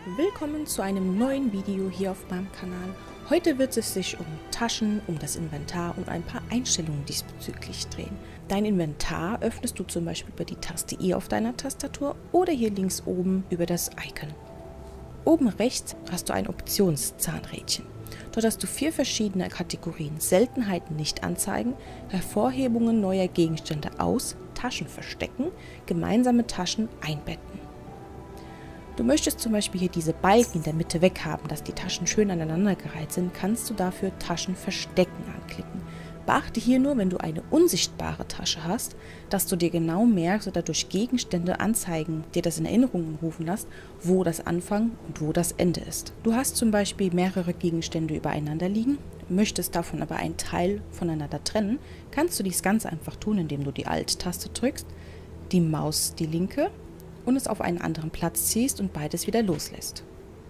Willkommen zu einem neuen Video hier auf meinem Kanal. Heute wird es sich um Taschen, um das Inventar und ein paar Einstellungen diesbezüglich drehen. Dein Inventar öffnest du zum Beispiel über die Taste E auf deiner Tastatur oder hier links oben über das Icon. Oben rechts hast du ein Optionszahnrädchen. Dort hast du 4 verschiedene Kategorien: Seltenheiten nicht anzeigen, Hervorhebungen neuer Gegenstände aus, Taschen verstecken, gemeinsame Taschen einbetten. Du möchtest zum Beispiel hier diese Balken in der Mitte weghaben, dass die Taschen schön aneinandergereiht sind, kannst du dafür Taschen verstecken anklicken. Beachte hier nur, wenn du eine unsichtbare Tasche hast, dass du dir genau merkst oder durch Gegenstände anzeigen, dir das in Erinnerung rufen lässt, wo das Anfang und wo das Ende ist. Du hast zum Beispiel mehrere Gegenstände übereinander liegen, möchtest davon aber einen Teil voneinander trennen, kannst du dies ganz einfach tun, indem du die Alt-Taste drückst, die Maus die linke und es auf einen anderen Platz ziehst und beides wieder loslässt.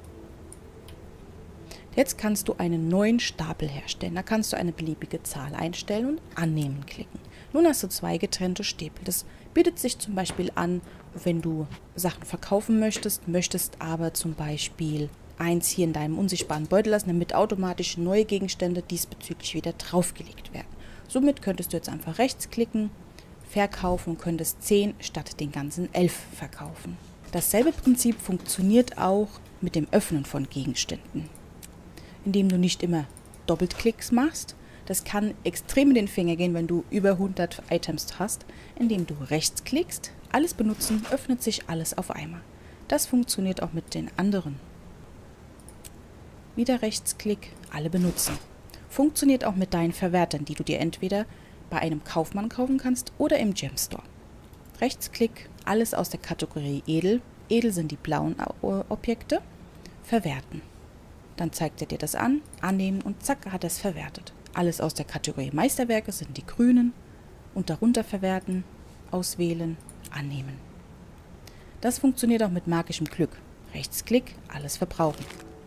Jetzt kannst du einen neuen Stapel herstellen. Da kannst du eine beliebige Zahl einstellen und Annehmen klicken. Nun hast du 2 getrennte Stapel. Das bietet sich zum Beispiel an, wenn du Sachen verkaufen möchtest aber zum Beispiel eins hier in deinem unsichtbaren Beutel lassen, damit automatisch neue Gegenstände diesbezüglich wieder draufgelegt werden. Somit könntest du jetzt einfach rechts klicken, verkaufen und könntest 10 statt den ganzen 11 verkaufen. Dasselbe Prinzip funktioniert auch mit dem Öffnen von Gegenständen, indem du nicht immer Doppelklicks machst. Das kann extrem in den Finger gehen, wenn du über 100 Items hast. Indem du rechts klickst, alles benutzen, öffnet sich alles auf einmal. Das funktioniert auch mit den anderen. Wieder Rechtsklick, alle benutzen. Funktioniert auch mit deinen Verwertern, die du dir entweder bei einem Kaufmann kaufen kannst oder im Gem Store. Rechtsklick, alles aus der Kategorie Edel. Edel sind die blauen Objekte. Verwerten. Dann zeigt er dir das an, annehmen und zack, hat er es verwertet. Alles aus der Kategorie Meisterwerke sind die grünen und darunter verwerten, auswählen, annehmen. Das funktioniert auch mit magischem Glück. Rechtsklick, alles verbrauchen.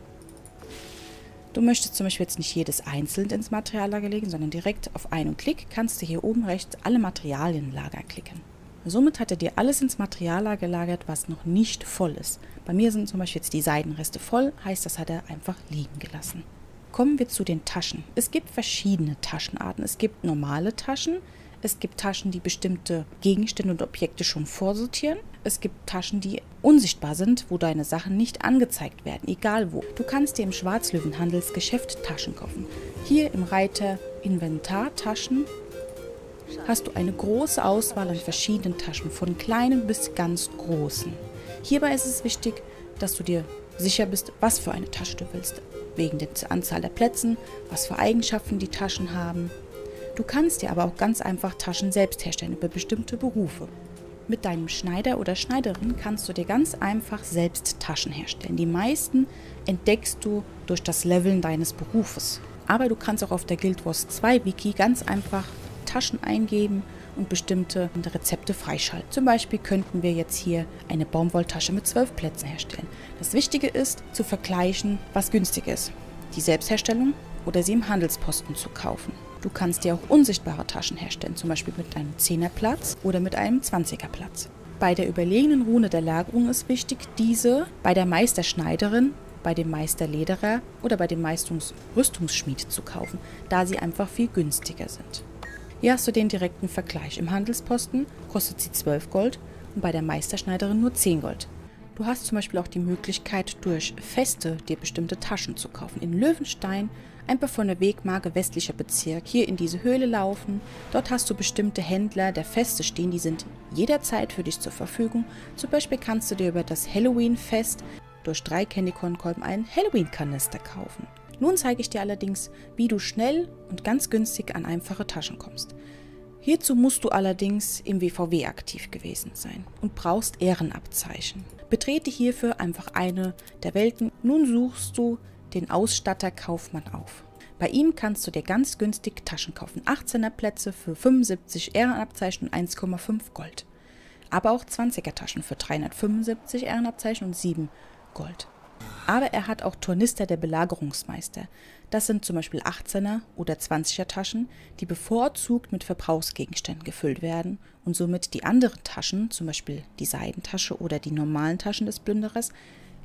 Du möchtest zum Beispiel jetzt nicht jedes einzeln ins Materiallager legen, sondern direkt auf einen Klick kannst du hier oben rechts alle Materialienlager klicken. Somit hat er dir alles ins Materiallager gelagert, was noch nicht voll ist. Bei mir sind zum Beispiel jetzt die Seidenreste voll, heißt, das hat er einfach liegen gelassen. Kommen wir zu den Taschen. Es gibt verschiedene Taschenarten. Es gibt normale Taschen, es gibt Taschen, die bestimmte Gegenstände und Objekte schon vorsortieren. Es gibt Taschen, die unsichtbar sind, wo deine Sachen nicht angezeigt werden, egal wo. Du kannst dir im Schwarzlöwen-Handelsgeschäft Taschen kaufen. Hier im Reiter Inventar Taschen hast du eine große Auswahl an verschiedenen Taschen, von kleinen bis ganz großen. Hierbei ist es wichtig, dass du dir sicher bist, was für eine Tasche du willst, wegen der Anzahl der Plätze, was für Eigenschaften die Taschen haben. Du kannst dir aber auch ganz einfach Taschen selbst herstellen über bestimmte Berufe. Mit deinem Schneider oder Schneiderin kannst du dir ganz einfach selbst Taschen herstellen. Die meisten entdeckst du durch das Leveln deines Berufes. Aber du kannst auch auf der Guild Wars 2 Wiki ganz einfach Taschen eingeben und bestimmte Rezepte freischalten. Zum Beispiel könnten wir jetzt hier eine Baumwolltasche mit 12 Plätzen herstellen. Das Wichtige ist, zu vergleichen, was günstig ist. Die Selbstherstellung oder sie im Handelsposten zu kaufen. Du kannst dir auch unsichtbare Taschen herstellen, zum Beispiel mit einem 10er Platz oder mit einem 20er Platz. Bei der überlegenen Rune der Lagerung ist wichtig, diese bei der Meisterschneiderin, bei dem Meisterlederer oder bei dem Rüstungsschmied zu kaufen, da sie einfach viel günstiger sind. Hier hast du den direkten Vergleich. Im Handelsposten kostet sie 12 Gold und bei der Meisterschneiderin nur 10 Gold. Du hast zum Beispiel auch die Möglichkeit, durch Feste dir bestimmte Taschen zu kaufen. In Löwenstein, einfach von der Wegmarke westlicher Bezirk, hier in diese Höhle laufen. Dort hast du bestimmte Händler der Feste stehen, die sind jederzeit für dich zur Verfügung. Zum Beispiel kannst du dir über das Halloween-Fest durch 3 Candy-Korn-Kolben einen Halloween-Kanister kaufen. Nun zeige ich dir allerdings, wie du schnell und ganz günstig an einfache Taschen kommst. Hierzu musst du allerdings im WVW aktiv gewesen sein und brauchst Ehrenabzeichen. Betrete hierfür einfach eine der Welten. Nun suchst du den Ausstatter Kaufmann auf. Bei ihm kannst du dir ganz günstig Taschen kaufen. 18er Plätze für 75 Ehrenabzeichen und 1,5 Gold. Aber auch 20er Taschen für 375 Ehrenabzeichen und 7 Gold. Aber er hat auch Tornister der Belagerungsmeister. Das sind zum Beispiel 18er oder 20er Taschen, die bevorzugt mit Verbrauchsgegenständen gefüllt werden und somit die anderen Taschen, zum Beispiel die Seidentasche oder die normalen Taschen des Plünderers,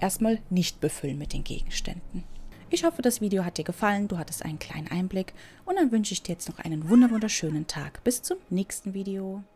erstmal nicht befüllen mit den Gegenständen. Ich hoffe, das Video hat dir gefallen, du hattest einen kleinen Einblick und dann wünsche ich dir jetzt noch einen wunderschönen Tag. Bis zum nächsten Video.